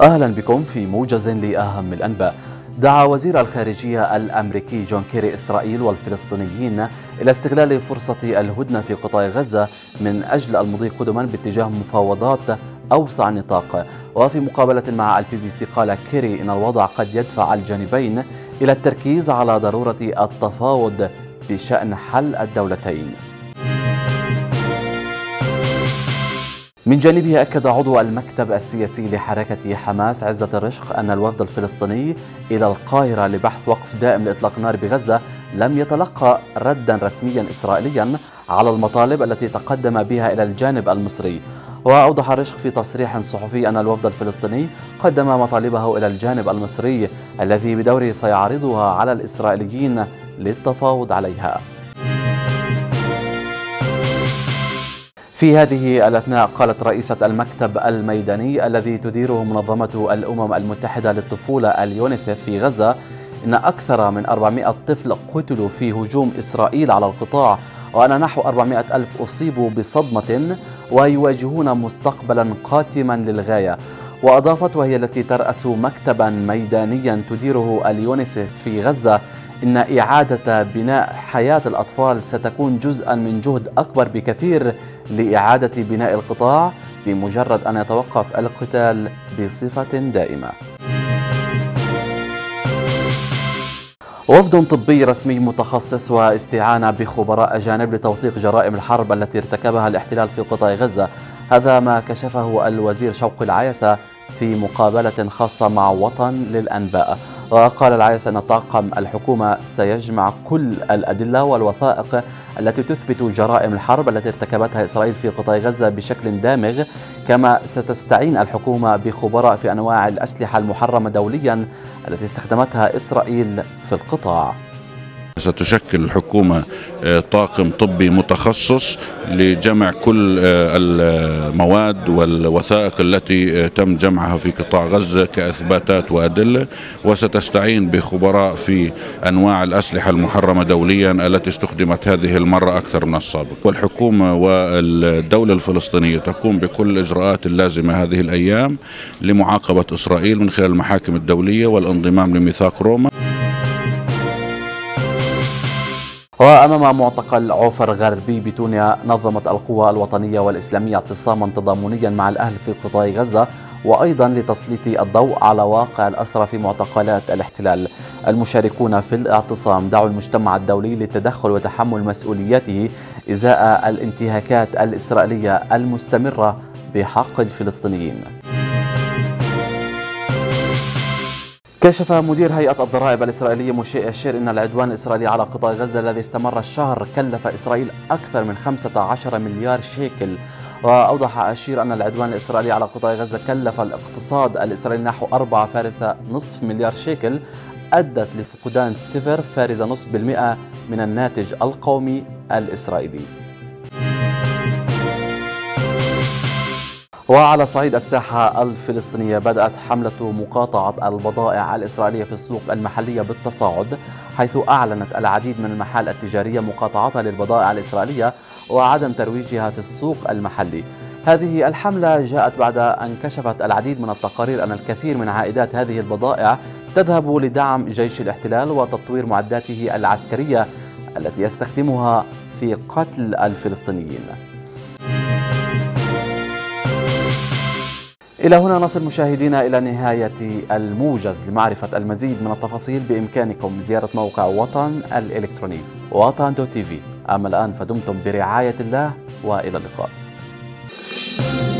أهلا بكم في موجز لأهم الأنباء. دعا وزير الخارجية الأمريكي جون كيري إسرائيل والفلسطينيين إلى استغلال فرصة الهدنة في قطاع غزة من أجل المضي قدما باتجاه مفاوضات أوسع نطاق. وفي مقابلة مع الBBC قال كيري إن الوضع قد يدفع الجانبين إلى التركيز على ضرورة التفاوض بشأن حل الدولتين. من جانبه أكد عضو المكتب السياسي لحركة حماس عزة الرشق أن الوفد الفلسطيني إلى القاهرة لبحث وقف دائم لإطلاق النار بغزة لم يتلقى ردا رسميا إسرائيليا على المطالب التي تقدم بها إلى الجانب المصري. وأوضح الرشق في تصريح صحفي أن الوفد الفلسطيني قدم مطالبه إلى الجانب المصري الذي بدوره سيعرضها على الإسرائيليين للتفاوض عليها. في هذه الأثناء قالت رئيسة المكتب الميداني الذي تديره منظمة الأمم المتحدة للطفولة اليونيسف في غزة إن أكثر من 400 طفل قتلوا في هجوم إسرائيل على القطاع، وأن نحو 400 ألف أصيبوا بصدمة ويواجهون مستقبلا قاتما للغاية. وأضافت وهي التي ترأس مكتبا ميدانيا تديره اليونيسف في غزة إن إعادة بناء حياة الأطفال ستكون جزءا من جهد أكبر بكثير لإعادة بناء القطاع بمجرد أن يتوقف القتال بصفة دائمة. وفد طبي رسمي متخصص واستعانة بخبراء أجانب لتوثيق جرائم الحرب التي ارتكبها الاحتلال في قطاع غزة، هذا ما كشفه الوزير شوقي العيسى في مقابلة خاصة مع وطن للأنباء. وقال العيسى أن طاقم الحكومة سيجمع كل الأدلة والوثائق التي تثبت جرائم الحرب التي ارتكبتها إسرائيل في قطاع غزة بشكل دامغ، كما ستستعين الحكومة بخبراء في أنواع الأسلحة المحرمة دوليا التي استخدمتها إسرائيل في القطاع. ستشكل الحكومة طاقم طبي متخصص لجمع كل المواد والوثائق التي تم جمعها في قطاع غزة كإثباتات وأدلة، وستستعين بخبراء في أنواع الأسلحة المحرمة دوليا التي استخدمت هذه المرة أكثر من السابق. والحكومة والدولة الفلسطينية تقوم بكل الإجراءات اللازمة هذه الأيام لمعاقبة إسرائيل من خلال المحاكم الدولية والانضمام لميثاق روما. وأمام معتقل عوفر غربي بتونيا نظمت القوى الوطنية والإسلامية اعتصاما تضامنيا مع الأهل في قطاع غزة، وأيضا لتسليط الضوء على واقع الأسرى في معتقلات الاحتلال. المشاركون في الاعتصام دعوا المجتمع الدولي للتدخل وتحمل مسؤولياته إزاء الانتهاكات الإسرائيلية المستمرة بحق الفلسطينيين. كشف مدير هيئة الضرائب الإسرائيلية موشي أشير أن العدوان الإسرائيلي على قطاع غزة الذي استمر الشهر كلف إسرائيل أكثر من 15 مليار شيكل. وأوضح أشير أن العدوان الإسرائيلي على قطاع غزة كلف الاقتصاد الإسرائيلي نحو 4.5 مليار شيكل، أدت لفقدان 0.5% من الناتج القومي الإسرائيلي. وعلى صعيد الساحة الفلسطينية بدأت حملة مقاطعة البضائع الإسرائيلية في السوق المحلية بالتصاعد، حيث أعلنت العديد من المحال التجارية مقاطعتها للبضائع الإسرائيلية وعدم ترويجها في السوق المحلي. هذه الحملة جاءت بعد أن كشفت العديد من التقارير أن الكثير من عائدات هذه البضائع تذهب لدعم جيش الاحتلال وتطوير معداته العسكرية التي يستخدمها في قتل الفلسطينيين. إلى هنا نصل مشاهدينا إلى نهاية الموجز. لمعرفة المزيد من التفاصيل بإمكانكم زيارة موقع وطن الإلكتروني وطن.tv. أما الآن فدمتم برعاية الله وإلى اللقاء.